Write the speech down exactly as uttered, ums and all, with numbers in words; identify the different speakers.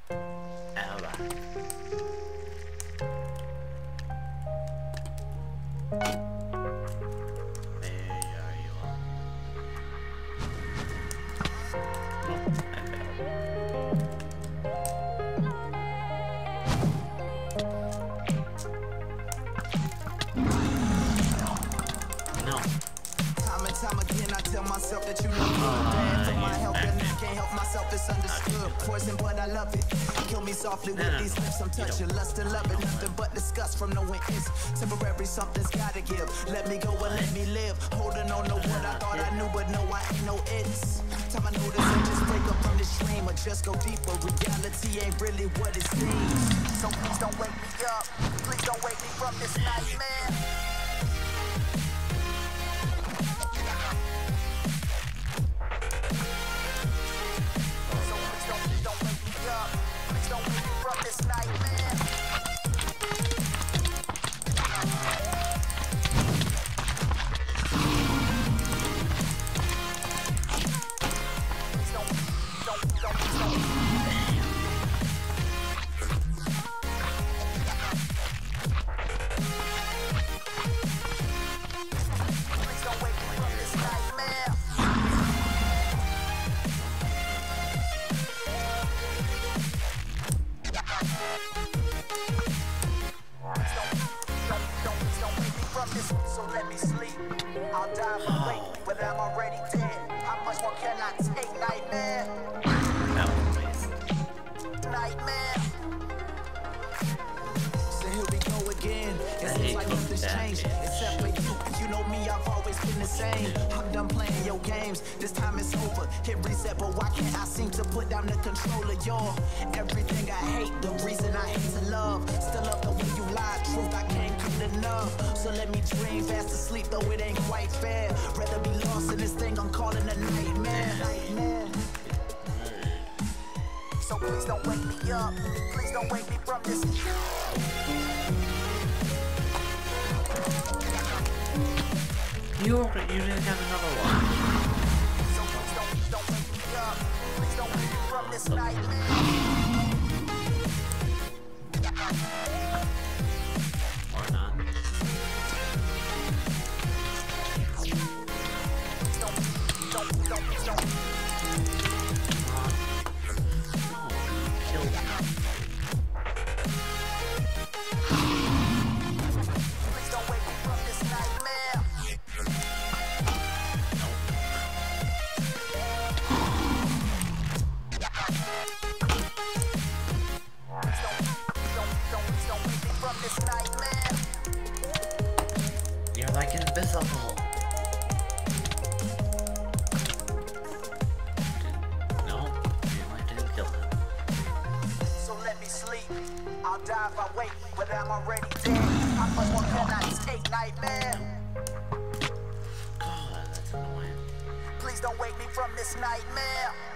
Speaker 1: Ella.
Speaker 2: Time again, I tell myself that you know good. Bad for my help, and I can't help myself. It's understood. Poison, but I love it. Kill me softly with these lips. I'm touching, lust and love it. Nothing but disgust from knowing it's temporary. Something's gotta give. Let me go and let me live. Holding on to what I thought I knew, but no, I ain't no it's. Time I notice I just wake up from this dream or just go deeper. Reality ain't really what it seems. So please don't wake me up. Please don't wake me from this nightmare. So let me sleep. I'll die from wait, but I'm already dead. How much more can I take, nightmare? Nightmare. So here we go again. It seems like nothing's changed except for you. You know me, I've always been the same. I'm done playing your games. This time it's over. Hit reset, but why can't I seem to put down the controller? You're everything I hate, the reason I hate to love. Still love the way you lie, truth I can't come enough. So let me dream fast asleep, though it ain't quite fair. Rather be lost in this thing I'm calling a nightmare. Nightmare. So please don't wake me up. Please don't wake me from this.
Speaker 1: You already you didn't have another one.
Speaker 2: So please don't, don't wake me up. Please don't wake me from this nightmare.
Speaker 1: Or not.
Speaker 2: Don't, don't, don't, don't.
Speaker 1: No, kill me.
Speaker 2: Please don't wake me from this nightmare. This nightmare.
Speaker 1: You're like invisible. No, I didn't kill him.
Speaker 2: So let me sleep. I'll die if I wait, but I'm already dead. How much more can I take, nightmare?
Speaker 1: God, that's annoying.
Speaker 2: Please don't wake me from this nightmare.